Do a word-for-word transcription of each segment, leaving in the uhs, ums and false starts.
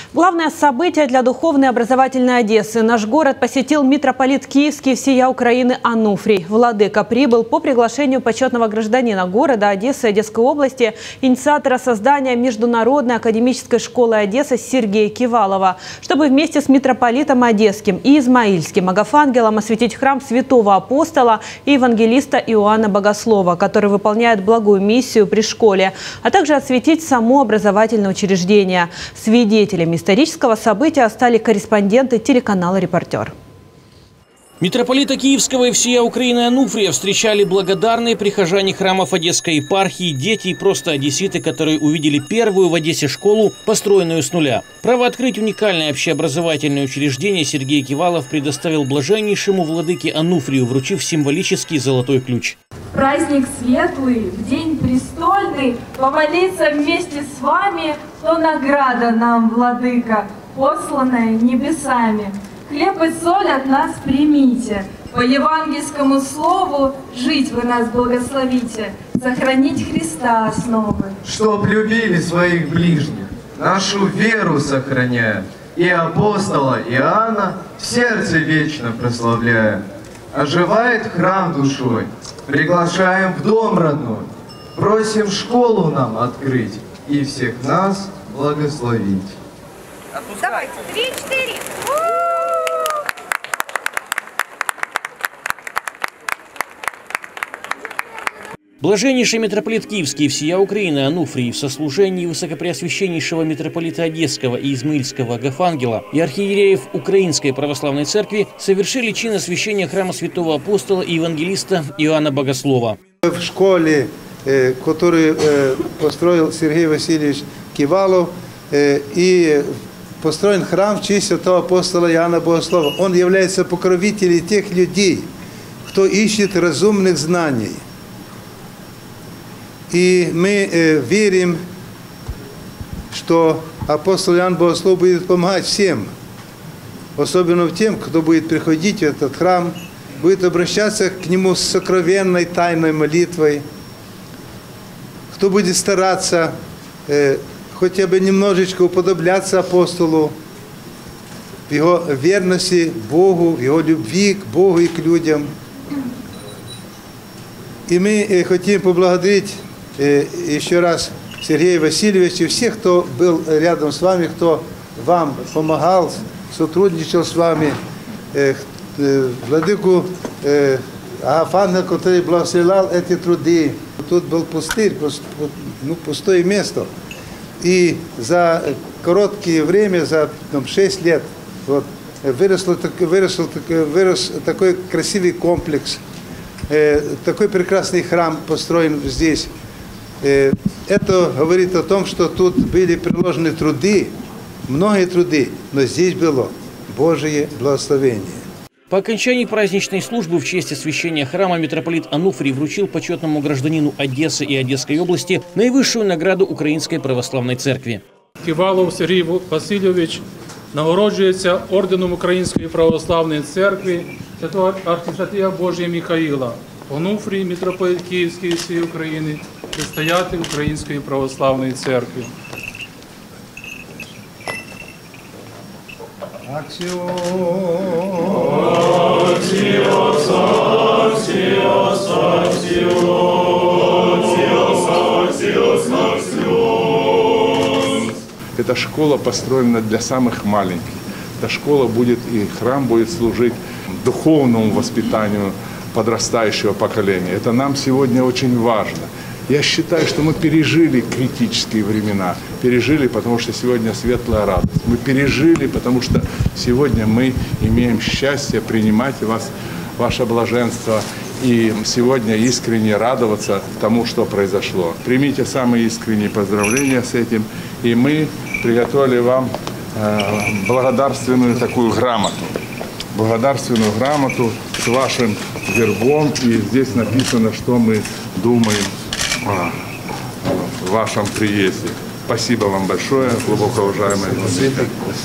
Главное событие для духовной и образовательной Одессы. Наш город посетил митрополит Киевский всея Украины Ануфрий. Владыка прибыл по приглашению почетного гражданина города Одессы и Одесской области, инициатора создания Международной академической школы Одессы Сергея Кивалова, чтобы вместе с митрополитом Одесским и Измаильским Агафангелом осветить храм святого апостола и евангелиста Иоанна Богослова, который выполняет благую миссию при школе, а также осветить само образовательное учреждение. Свидетелями исторического события стали корреспонденты телеканала «Репортер». Митрополита Киевского и всея Украины Ануфрия встречали благодарные прихожане храмов Одесской епархии, дети и просто одесситы, которые увидели первую в Одессе школу, построенную с нуля. Право открыть уникальное общеобразовательное учреждение Сергей Кивалов предоставил блаженнейшему владыке Ануфрию, вручив символический золотой ключ. Праздник светлый, в день престольный, помолиться вместе с вами, то награда нам, владыка, посланная небесами. Хлеб и соль от нас примите, по евангельскому слову жить вы нас благословите, сохранить Христа основы. Чтоб любили своих ближних, нашу веру сохраняя, и апостола Иоанна в сердце вечно прославляя. Оживает храм душой, приглашаем в дом родной, просим школу нам открыть и всех нас благословить. Давайте, три-четыре. Блаженнейший митрополит Киевский и всея Украины Ануфрий в сослужении высокопреосвященнейшего митрополита Одесского и Измаильского Агафангела и архиереев Украинской православной церкви совершили чин освящения храма святого апостола и евангелиста Иоанна Богослова. В школе, которую построил Сергей Васильевич Кивалов, и построен храм в честь святого апостола Иоанна Богослова. Он является покровителем тех людей, кто ищет разумных знаний. И мы э, верим, что апостол Иоанн Богослов будет помогать всем, особенно тем, кто будет приходить в этот храм, будет обращаться к нему с сокровенной тайной молитвой, кто будет стараться э, хотя бы немножечко уподобляться апостолу в его верности Богу, в его любви к Богу и к людям. И мы э, хотим поблагодарить еще раз Сергея Васильевича и всех, кто был рядом с вами, кто вам помогал, сотрудничал с вами, владыку Агафангела, который благословлял эти труды. Тут был пустырь, ну, пустое место. И за короткое время, за там, шесть лет, вот, выросло, выросло, вырос такой красивый комплекс, такой прекрасный храм построен здесь. Это говорит о том, что тут были приложены труды, многие труды, но здесь было Божие благословение. По окончании праздничной службы в честь освящения храма митрополит Ануфрий вручил почетному гражданину Одессы и Одесской области наивысшую награду Украинской православной церкви. Кивалов Сергій Васильович нагороджується орденом Української православної церкви святого архистрата Божия Михаїла. Ануфрій, митрополит Київський і всієї України, предстоятель Української православної церкви. Эта школа построена для самых маленьких. Эта школа будет, и храм будет служить духовному воспитанию подрастающего поколения. Это нам сегодня очень важно. Я считаю, что мы пережили критические времена. Пережили, потому что сегодня светлая радость. Мы пережили, потому что сегодня мы имеем счастье принимать вас, ваше блаженство. И сегодня искренне радоваться тому, что произошло. Примите самые искренние поздравления с этим. И мы приготовили вам э, благодарственную такую грамоту. Благодарственную грамоту с вашим гербом. И здесь написано, что мы думаем о вашем приезде. Спасибо вам большое, глубоко уважаемые.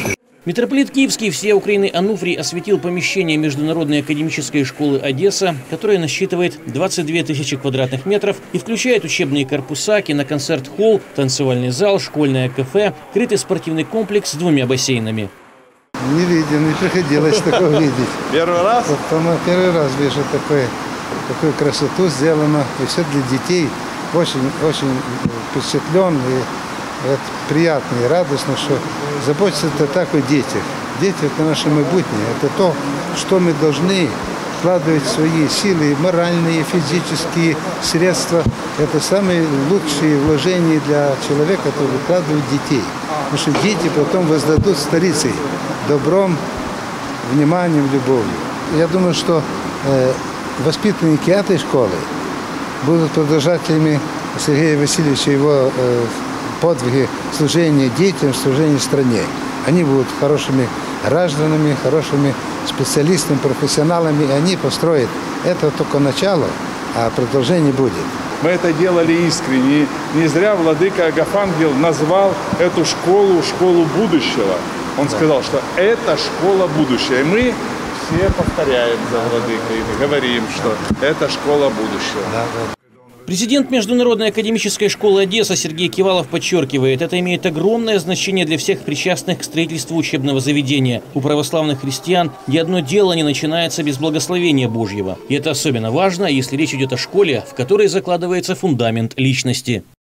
Митрополит Киевский всея Украины Ануфрий осветил помещение Международной академической школы «Одесса», которое насчитывает двадцать две тысячи квадратных метров и включает учебные корпуса, киноконцерт-холл, танцевальный зал, школьное кафе, крытый спортивный комплекс с двумя бассейнами. Не видел, не приходилось такого видеть. Первый раз? Потом первый раз вижу такое, такую красоту сделано. И все для детей. Очень, очень впечатлен. И это приятно и радостно, что заботиться так о детях. Дети – это наше майбутнее. Это то, что мы должны вкладывать свои силы, моральные, физические средства. Это самые лучшие вложения для человека, это выкладывать детей. Потому что дети потом воздадут старицей добром, вниманием, любовью. Я думаю, что э, воспитанники этой школы будут продолжателями Сергея Васильевича, его э, подвиги служения детям, служения стране. Они будут хорошими гражданами, хорошими специалистами, профессионалами, и они построят. Это только начало, а продолжение будет. Мы это делали искренне. Не зря владыка Агафангел назвал эту школу школу будущего. Он да. сказал, что это школа будущего. И мы все повторяем за владыкой и говорим, что это школа будущего. Да, да. Президент Международной академической школы «Одесса» Сергей Кивалов подчеркивает, это имеет огромное значение для всех причастных к строительству учебного заведения. У православных христиан ни одно дело не начинается без благословения Божьего. И это особенно важно, если речь идет о школе, в которой закладывается фундамент личности.